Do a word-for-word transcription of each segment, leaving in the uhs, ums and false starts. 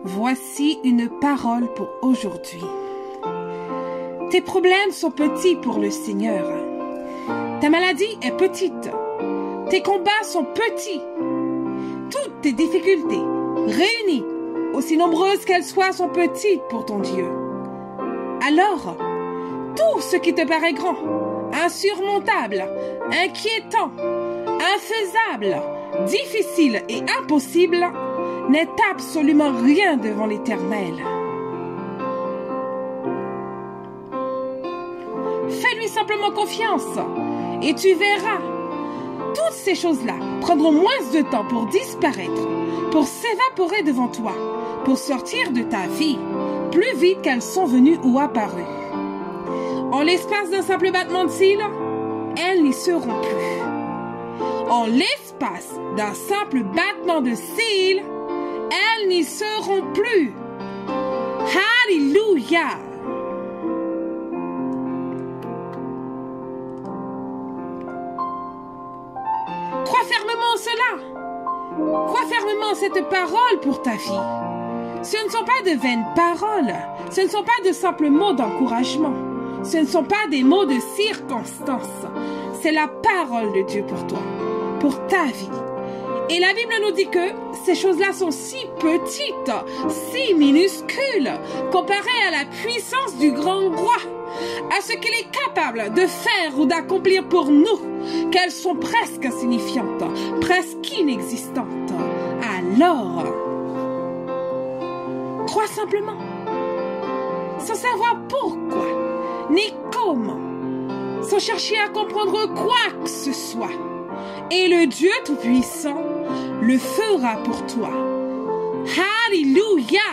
Voici une parole pour aujourd'hui. Tes problèmes sont petits pour le Seigneur. Ta maladie est petite. Tes combats sont petits. Toutes tes difficultés, réunies, aussi nombreuses qu'elles soient, sont petites pour ton Dieu. Alors, tout ce qui te paraît grand, insurmontable, inquiétant, infaisable, difficile et impossible, n'est absolument rien devant l'Éternel. Fais-lui simplement confiance et tu verras. Toutes ces choses-là prendront moins de temps pour disparaître, pour s'évaporer devant toi, pour sortir de ta vie, plus vite qu'elles sont venues ou apparues. En l'espace d'un simple battement de cils, elles n'y seront plus. En l'espace d'un simple battement de cils, elles n'y seront plus. Alléluia! Crois fermement cela. Crois fermement cette parole pour ta vie. Ce ne sont pas de vaines paroles. Ce ne sont pas de simples mots d'encouragement. Ce ne sont pas des mots de circonstance. C'est la parole de Dieu pour toi, pour ta vie. Et la Bible nous dit que ces choses-là sont si petites, si minuscules, comparées à la puissance du grand roi, à ce qu'il est capable de faire ou d'accomplir pour nous, qu'elles sont presque insignifiantes, presque inexistantes. Alors, crois simplement, sans savoir pourquoi, ni comment, sans chercher à comprendre quoi que ce soit. Et le Dieu Tout-Puissant le fera pour toi. Alléluia!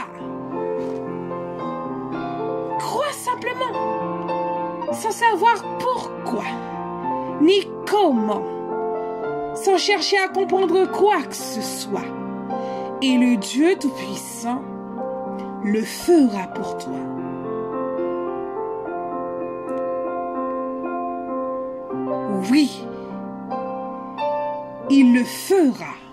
Crois simplement, sans savoir pourquoi, ni comment, sans chercher à comprendre quoi que ce soit. Et le Dieu Tout-Puissant le fera pour toi. Oui, il le fera.